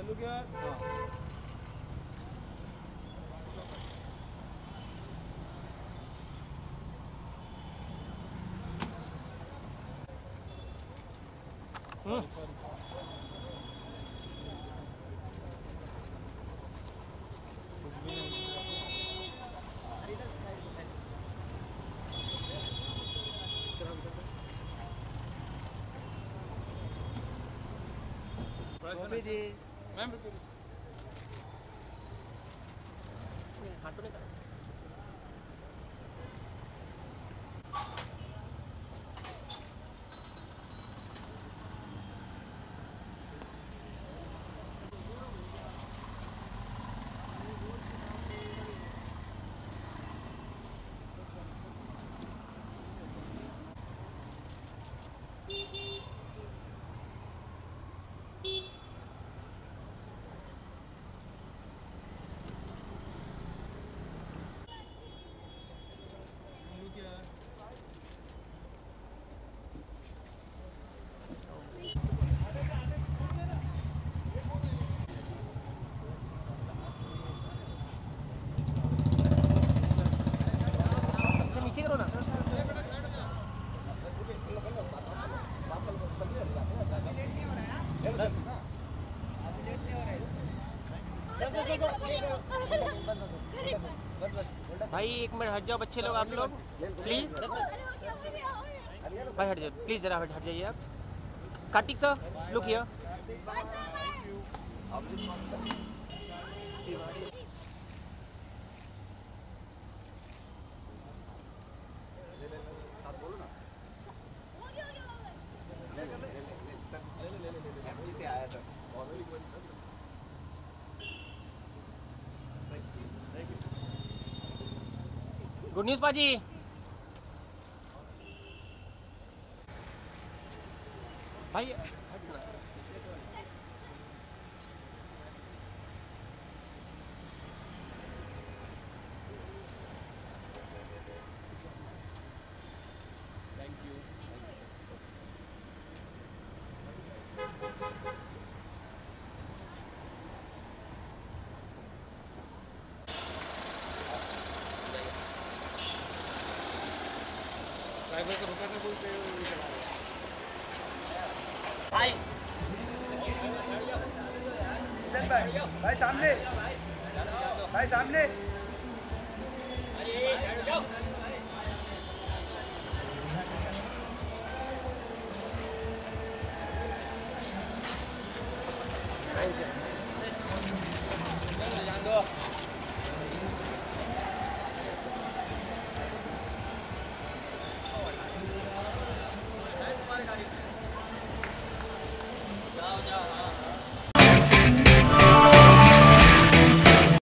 चालू किया। जी मैम रुको। हाथों में नीचे करो ना। भाई एक मिनट हट जाओ बच्चे लोग, आप लोग प्लीज भाई हट जाओ प्लीज, जरा हट जाइए आप। Kartik sir look here. बोलो ना। एमपी से आया था। गुड न्यूज़ पाजी। भाई थैंक यू सर। ड्राइवर को रुकने बोलते हैं वो चला रहा है। भाई भाई सामने, भाई सामने। जान दो।